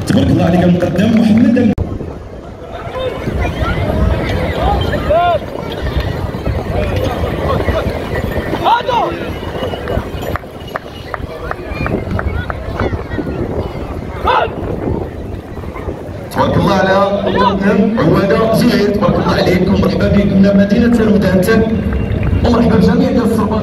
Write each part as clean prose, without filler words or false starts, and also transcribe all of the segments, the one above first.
تبارك الله عليك المقدم محمد. تبارك الله على المقدم عوادة زهير. تبارك الله عليكم، مرحبا بكم من مدينة المدهنتك ومرحبا بجميع ديال الصربان.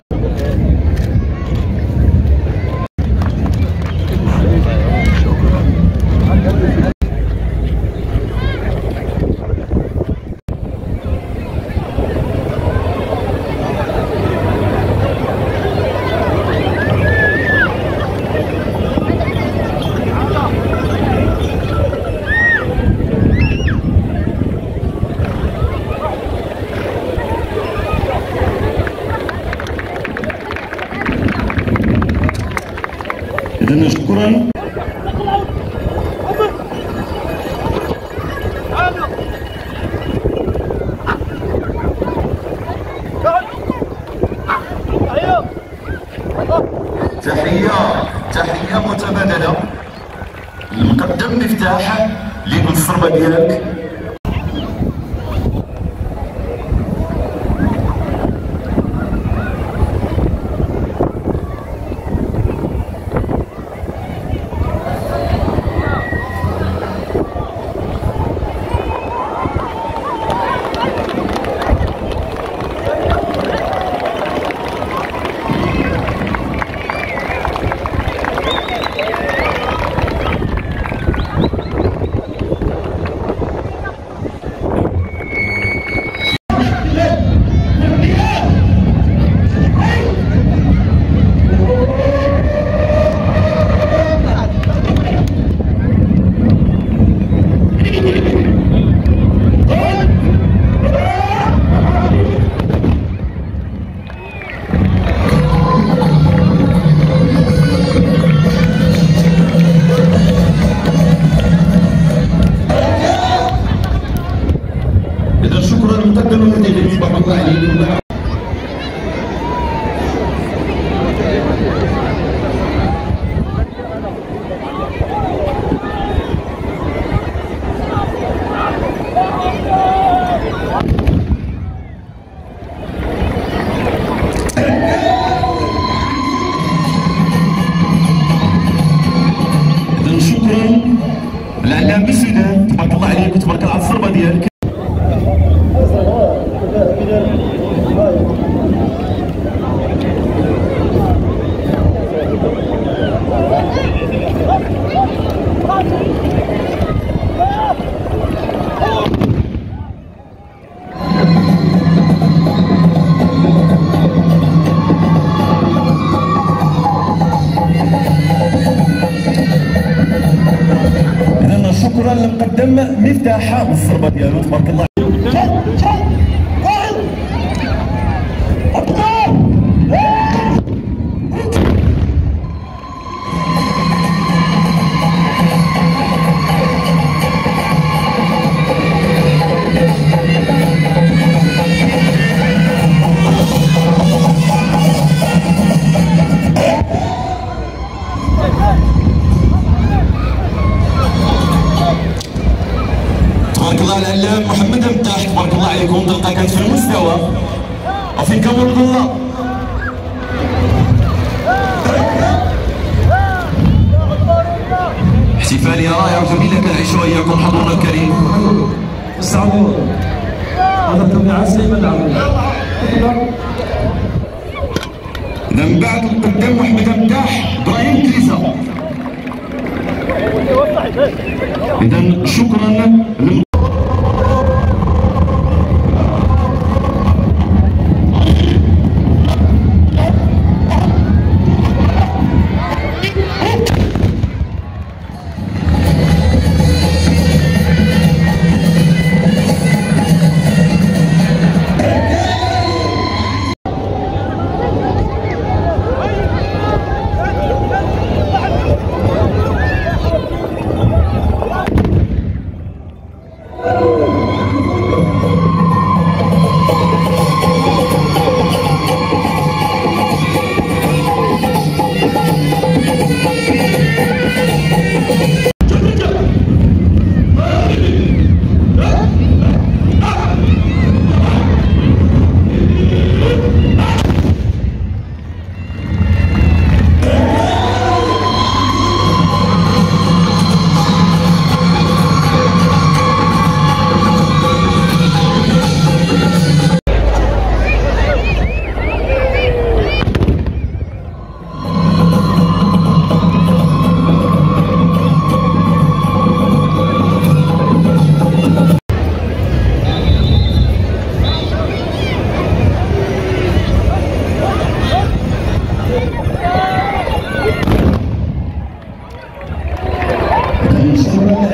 إذن شكرا. تحية متبادلة. المقدم مفتاح ليك الصربة ديالك. العلام بالسودان. تبارك الله عليك وتبارك الله على الصربه ديالك. شكرا للمقدم مفتاح الصربه ديالو. تبارك الله. تبارك الله على العلام محمد مفتاح. تبارك الله عليكم. دقه كانت في المستوى وفي كامل الله. احتفاليه رائعه وجميله كنعيشوا اياكم حضورنا الكريم. استعملوا هذا التبع سليمان العمل. من بعد القدام محمد مفتاح ابراهيم كريزه. اذا شكرا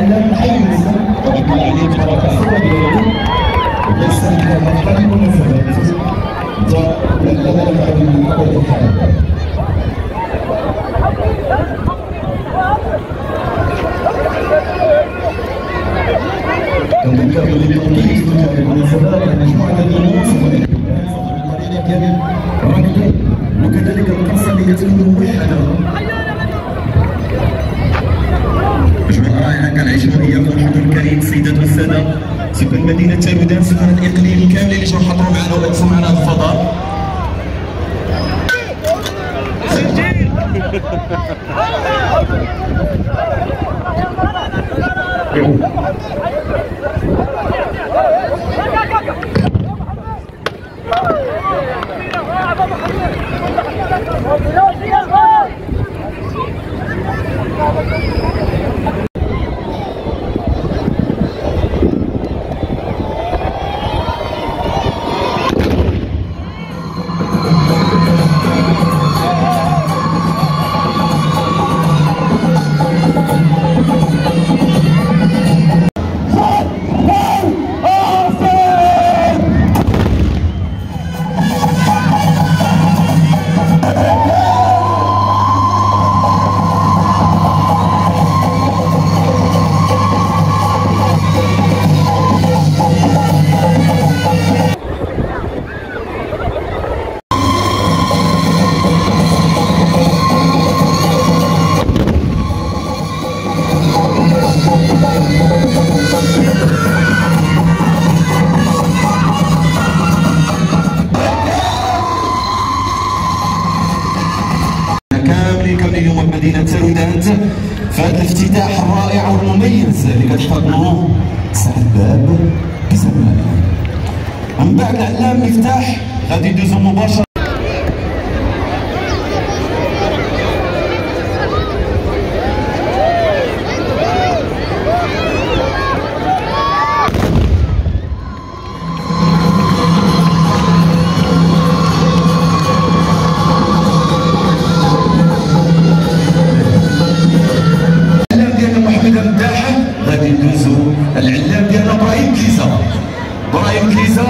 الاعلام حيز وبكل عليه تبارك الصوره ديالو وليس كمقطع المناسبات ولا من قبل الحال. كنذكر بلي توقيت هذه المناسبات مجموعه ديال المناسبات بالطريقه ديال الركض وكذلك القصه اللي كتكون موحده. أجواء رائعة كنعيشوها إياكم الحضور الكريم السيدات والسادة سكان مدينة تارودان سكان الإقليم كاملين اللي جاو حضروا معنا وقفوا معنا هذا الفضاء. اليوم بمدينة تارودانت فهذا الافتتاح الرائع والمميز اللي كتحتضنوه سحباب بزمانه. من بعد العلام مفتاح غادي يدوزو مباشرة العلام ديالنا ابراهيم كليزا. ابراهيم كليزا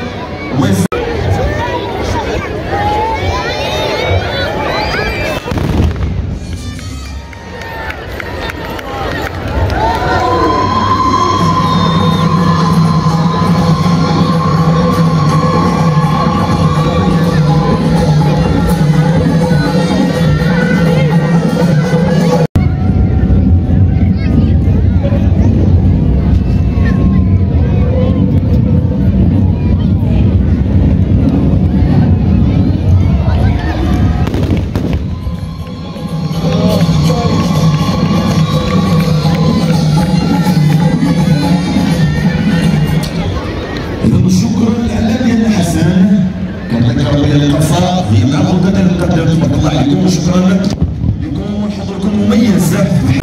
هي معروضة المقدم. تبارك الله عليكم وشكرا لكم وحضوركم مميز.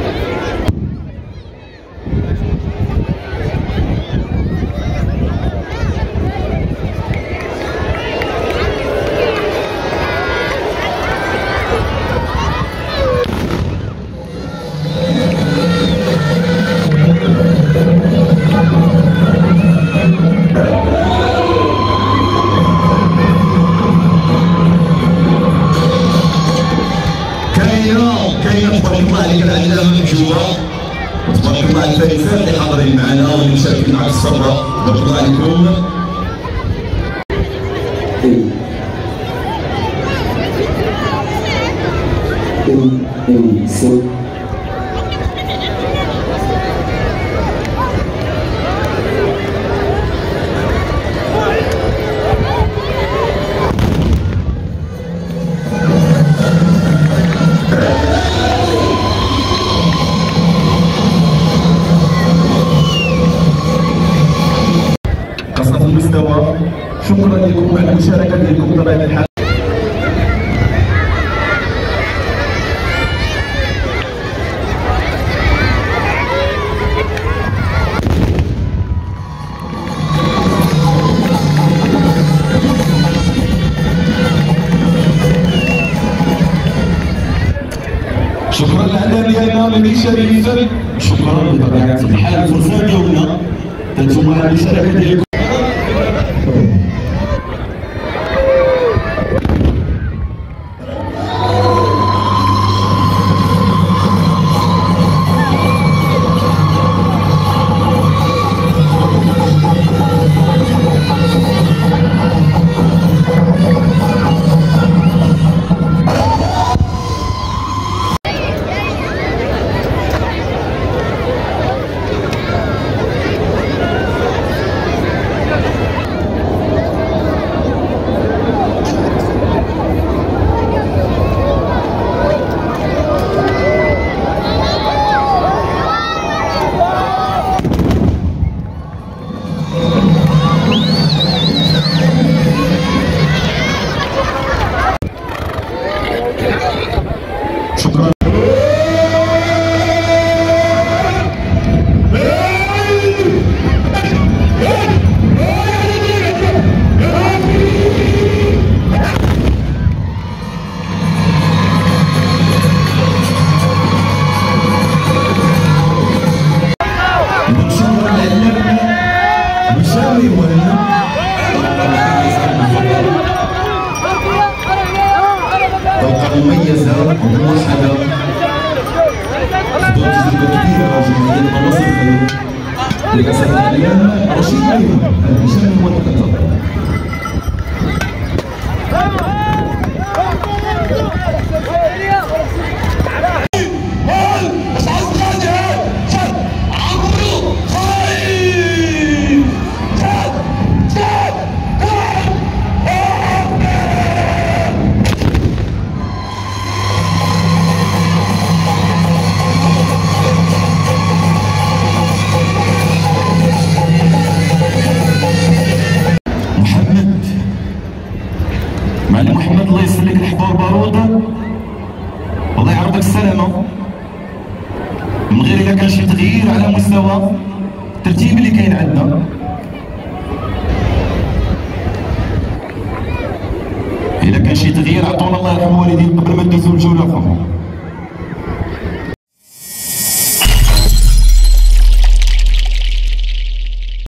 كاين تبارك الله عليك العائله من جوا تبارك الله على الفارسات اللي حاضرين معنا واللي مشاركين على الصبره. تبارك الله عليكم. قصة المستوى. شكرا لكم على المشاركه ديالكم بطبيعه الحال. شكرا للإعلام ديالنا من شريف. شكرا بطبيعه بحال الفرصه ديالنا تنتوما على المشاركه ديالكم. شكرا. مميزة وموحدة تجربة كبيرة جمعية مصر الخير للأسف اليوم رشيد أيمن الهشام هو المتقدم. معلم محمد الله يسر لك الحبه والبارود، الله يعرضك السلامه. من غير الا كان شي تغيير على مستوى الترتيب اللي كاين عندنا، الا كان شي تغيير عطونا الله يرحم الوالدين قبل ما ندوزو للجوله الاخرى.